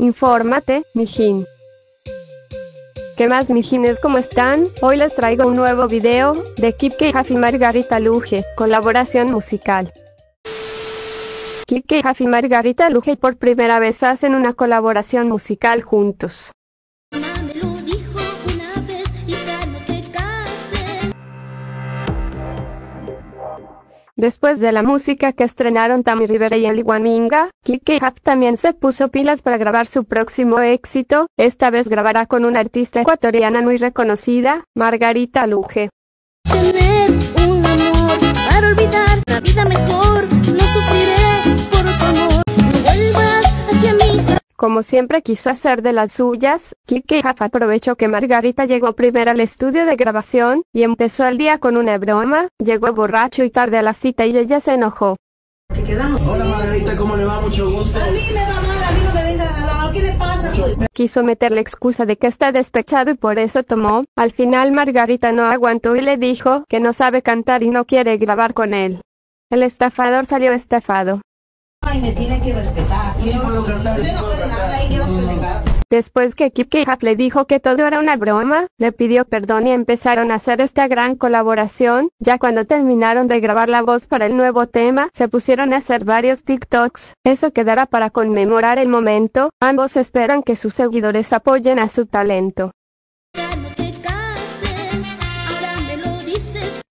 Infórmate, mijín. ¿Qué más, mijines? ¿Cómo están? Hoy les traigo un nuevo video de Kike Huff y Margarita Luge, colaboración musical. Kike Huff y Margarita Luge por primera vez hacen una colaboración musical juntos. Después de la música que estrenaron Tami Rivera y Eli Waminga, Kike Huff también se puso pilas para grabar su próximo éxito. Esta vez grabará con una artista ecuatoriana muy reconocida, Margarita Luge. Tener un amor para olvidar una vida mejor, no sufriré por tu amor, no vuelvas hacia mí. Como siempre quiso hacer de las suyas, Kike Huff aprovechó que Margarita llegó primero al estudio de grabación, y empezó el día con una broma. Llegó borracho y tarde a la cita y ella se enojó. ¿Qué quedamos? Hola Margarita, ¿cómo le va? Mucho gusto. A mí me va mal, a mí no me vengan a hablar. ¿Qué le pasa? Quiso meterle excusa de que está despechado y por eso tomó. Al final Margarita no aguantó y le dijo que no sabe cantar y no quiere grabar con él. El estafador salió estafado. Ay, me tiene que respetar. Sí, puedo cantar, Usted no puede nada y Dios puede negar. Después que Kike Huff le dijo que todo era una broma, le pidió perdón y empezaron a hacer esta gran colaboración. Ya cuando terminaron de grabar la voz para el nuevo tema, se pusieron a hacer varios TikToks. Eso quedará para conmemorar el momento. Ambos esperan que sus seguidores apoyen a su talento. Ya no te cases, ahora me lo dices.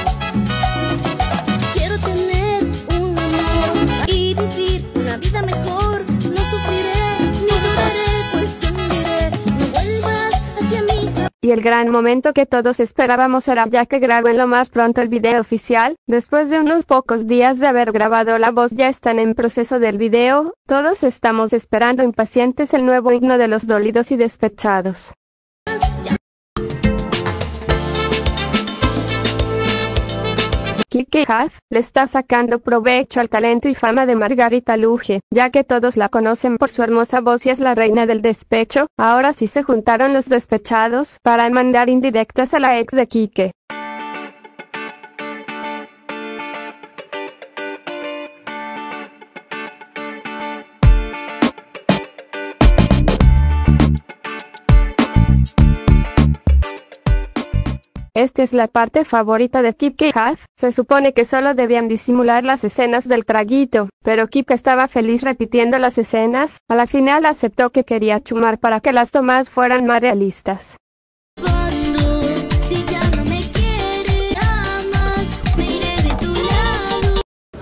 Quiero tener un amor y vivir una vida mejor, no sufriré, no lloraré, pues te hundiré, no vuelvas hacia mí. Y el gran momento que todos esperábamos era ya que graben lo más pronto el video oficial. Después de unos pocos días de haber grabado la voz, ya están en proceso del video. Todos estamos esperando impacientes el nuevo himno de los dolidos y despechados. Kike Huff le está sacando provecho al talento y fama de Margarita Luge, ya que todos la conocen por su hermosa voz y es la reina del despecho. Ahora sí se juntaron los despechados para mandar indirectas a la ex de Kike. Esta es la parte favorita de Kike Huff. Se supone que solo debían disimular las escenas del traguito, pero Kike estaba feliz repitiendo las escenas. A la final aceptó que quería chumar para que las tomas fueran más realistas. Si ya no me quieres, amas, me iré de tu lado.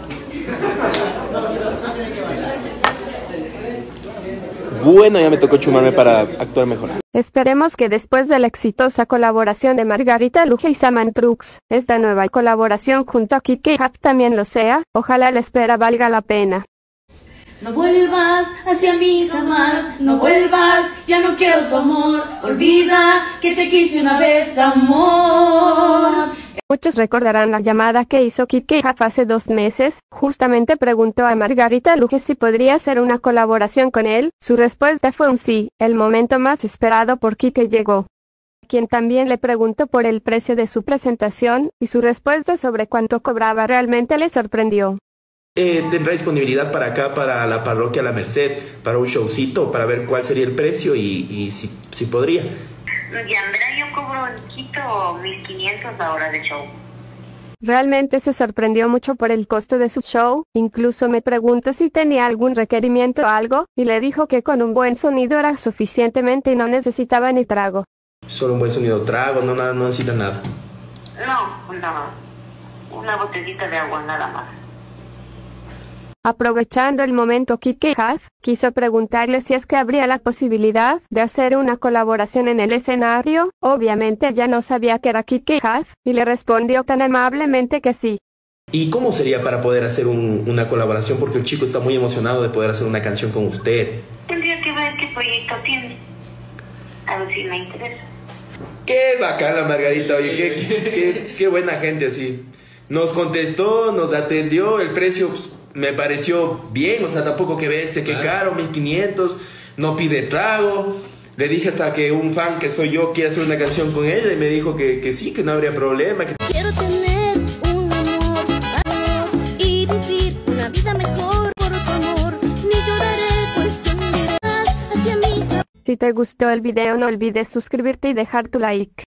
Bueno, ya me tocó chumarme para actuar mejor. Esperemos que después de la exitosa colaboración de Margarita Luge y Samantrux, esta nueva colaboración junto a Kike Huff también lo sea. Ojalá la espera valga la pena. No vuelvas hacia mí jamás, no vuelvas, ya no quiero tu amor, olvida que te quise una vez, amor. Muchos recordarán la llamada que hizo Kike Huff hace 2 meses. Justamente preguntó a Margarita Luge si podría hacer una colaboración con él. Su respuesta fue un sí. El momento más esperado por Kike llegó. Quien también le preguntó por el precio de su presentación, y su respuesta sobre cuánto cobraba realmente le sorprendió. Tendrá disponibilidad para acá, para la parroquia La Merced, para un showcito, para ver cuál sería el precio y si podría. Yandra, yo cobro en Quito 1.500 la hora de show. Realmente se sorprendió mucho por el costo de su show. Incluso me preguntó si tenía algún requerimiento o algo, y le dijo que con un buen sonido era suficientemente y no necesitaba ni trago. Solo un buen sonido, trago, no necesita nada. No, una botellita de agua nada más. Aprovechando el momento, Kike Huff quiso preguntarle si es que habría la posibilidad de hacer una colaboración en el escenario. Obviamente ella no sabía que era Kike Huff, y le respondió tan amablemente que sí. ¿Y cómo sería para poder hacer una colaboración? Porque el chico está muy emocionado de poder hacer una canción con usted. Tendría que ver qué proyecto tiene. A ver si me interesa. Qué bacana Margarita, oye, qué buena gente así. Nos contestó, nos atendió, el precio pues, me pareció bien, o sea, tampoco que bestia, qué caro, 1.500, no pide trago. Le dije hasta que un fan que soy yo quiere hacer una canción con ella y me dijo que sí, que no habría problema. Quiero tener un amor y vivir una vida mejor por tu amor. Ni lloraré, pues te hundirás Si te gustó el video no olvides suscribirte y dejar tu like.